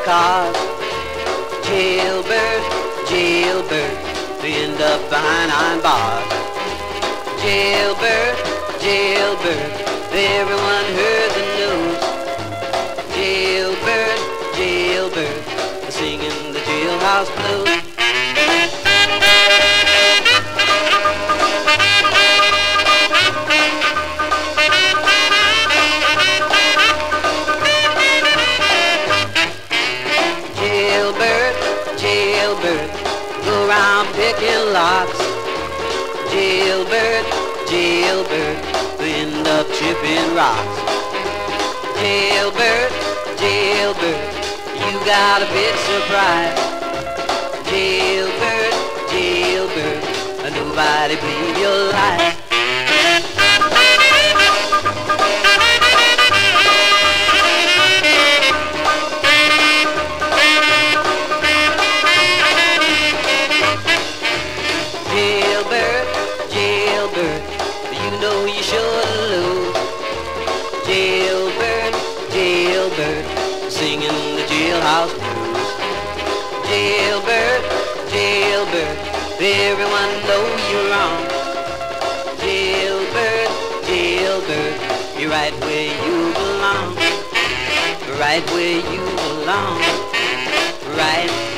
cars. Jailbird, jailbird, we end up behind iron bars. Jailbird, jailbird, everyone heard the news. Jailbird, jailbird, singing the jailhouse blues. Jailbird, jailbird, go around picking locks. Jailbird, jailbird, we end up chipping rocks. Jailbird, jailbird, you got a big surprise. Jailbird, jailbird, nobody believe your lies. Jailbird, jailbird, you know you sure lose. Jailbird, jailbird, singing the jailhouse blues. Jailbird, jailbird, everyone know you're wrong. Jailbird, jailbird, you're right where you belong. Right where you belong. Right